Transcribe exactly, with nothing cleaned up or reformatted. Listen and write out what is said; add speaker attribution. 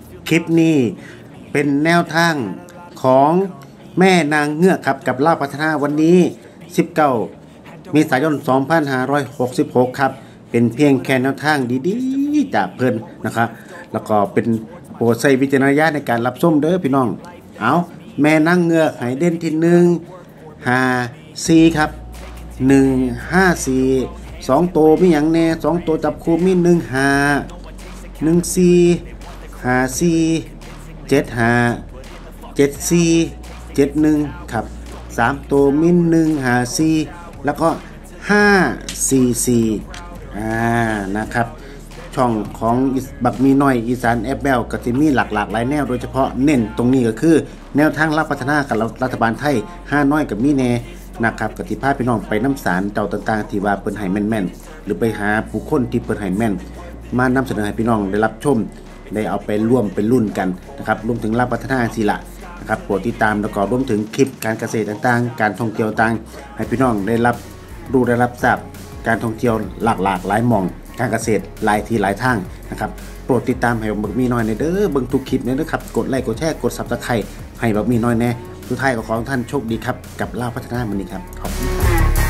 Speaker 1: คลิปนี้เป็นแนวทางของแม่นางเงือกครับกับลาวพัฒนาวันนี้สิบเก้าเมษายนสองพันห้าร้อยหกสิบหกครับเป็นเพียงแค่แนวทางดีๆจากเพิ่นนะครับแล้วก็เป็นโปรดใช้วิจารณญาณในการรับชมเด้อพี่น้องเอาแม่นางเงือกให้เด่นที่หนึ่ง ห้า สี่ครับหนึ่ง ห้า สี่สองตัวมีหยังแน่สองตัวจับคู่มีหนึ่ง ห้า หนึ่ง สี่ ห้า สี่ เจ็ด ห้า เจ็ด สี่ เจ็ด หนึ่งครับสามตัวมีหนึ่ง ห้า สี่แล้วก็ห้า สี่ สี่อ่านะครับช่องของบักมีน้อยอีสานแอปเปิลก็จะมีหลากหลากหลายแนวโดยเฉพาะเน้นตรงนี้ก็คือแนวทางรับพัฒนากับรัฐบาลไทยห้าน้อยกับมีแน่นะครับกติภาพพี่น้องไปน้ำสารเจ้าต่างๆที่ว่าเปิ้นให้แม่นๆหรือไปหาผู้คนที่เปิ้นให้แม่นมานำเสนอให้พี่น้องได้รับชมได้เอาไปร่วมเป็นรุ่นกันนะครับรวมถึงรับพัฒนาศิละนะครับโปรดติดตามแล้วก็รวมถึงคลิปการเกษตรต่างๆการท่องเที่ยวต่างให้พี่น้องได้รับรู้ได้รับทราบการท่องเที่ยวหลากหลากหลายหม่องการเกษตรหลายที่หลายทางนะครับโปรดติดตามให้บักมีน้อยในเด้อเบิ่งทุกคลิปเนี่ยนะครับกดไลค์กดแชร์กด ซับสไครบ์ ให้บักมีน้อยแน่สุดท้ายก็ขอให้ท่านโชคดีครับกับลาวพัฒนามื้อนี้ครับขอบคุณครับ